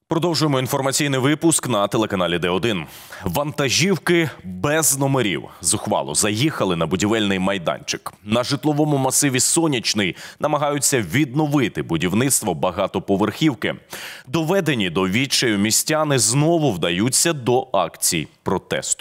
Продовжуємо інформаційний випуск на телеканалі Д1. Вантажівки без номерів зухвало заїхали на будівельний майданчик. На житловому масиві «Сонячний» намагаються відновити будівництво багатоповерхівки. Доведені до відчаю містяни знову вдаються до акцій протесту.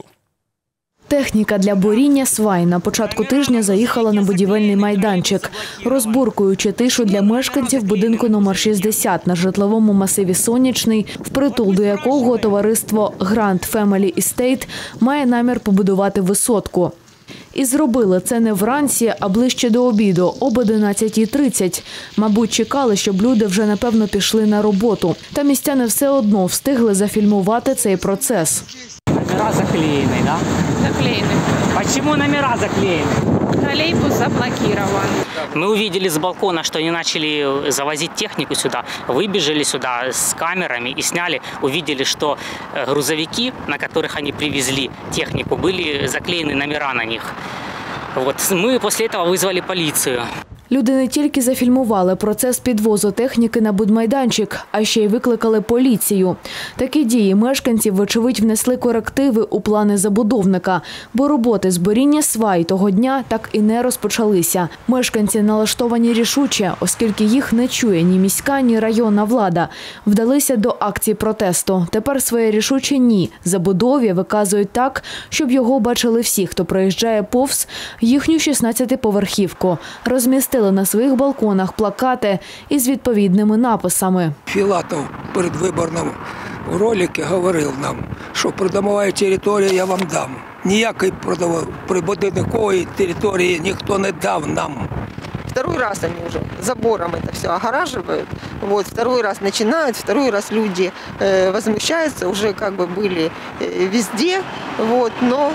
Техніка для буріння свай на початку тижня заїхала на будівельний майданчик, розбуркуючи тишу для мешканців будинку номер 60 на житловому масиві «Сонячний», впритул до якого товариство Grand Family Estate має намір побудувати висотку. І зробили це не вранці, а ближче до обіду, об 11:30. Мабуть, чекали, щоб люди вже, напевно, пішли на роботу. Та містяни все одно встигли зафільмувати цей процес. Номера заклеены, да? Заклеены. Почему номера заклеены? Троллейбус заблокирован. Мы увидели с балкона, что они начали завозить технику сюда. Выбежали сюда с камерами и сняли. Увидели, что грузовики, на которых они привезли технику, были заклеены номера на них. Вот. Мы после этого вызвали полицию. Люди не тільки зафільмували процес підвозу техніки на будмайданчик, а ще й викликали поліцію. Такі дії мешканців, вочевидь, внесли корективи у плани забудовника, бо роботи з буріння свай того дня так і не розпочалися. Мешканці налаштовані рішуче, оскільки їх не чує ні міська, ні районна влада. Вдалися до акції протесту. Тепер своє рішуче «ні» забудові виказують так, щоб його бачили всі, хто проїжджає повз їхню 16-поверхівку. Розмістили на своїх балконах плакати із відповідними написами. Філатов в передвиборному ролику говорив нам, що придомова територія я вам дам. Ніякої прибудинкової території ніхто не дав нам. Второй раз они уже забором это все огораживают. Вот, второй раз начинают, второй раз люди возмущаются, уже как бы были везде, вот, но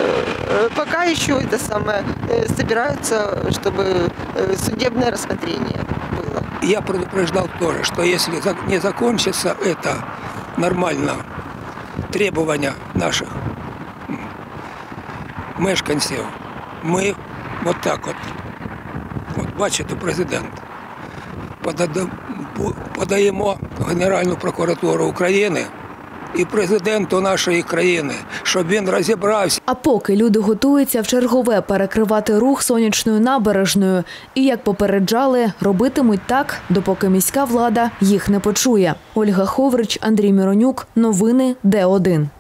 пока еще это самое собираются, чтобы судебное рассмотрение было. Я предупреждал тоже, что если не закончится это нормально, требования наших мешканців, ми вот так вот. От бачите, президент, подаємо в Генеральну прокуратуру України і президенту нашої країни, щоб він розібрався. А поки люди готуються в чергове перекривати рух Сонячною набережною. І, як попереджали, робитимуть так, допоки міська влада їх не почує. Ольга Ховрич, Андрій Міронюк. Новини Д1.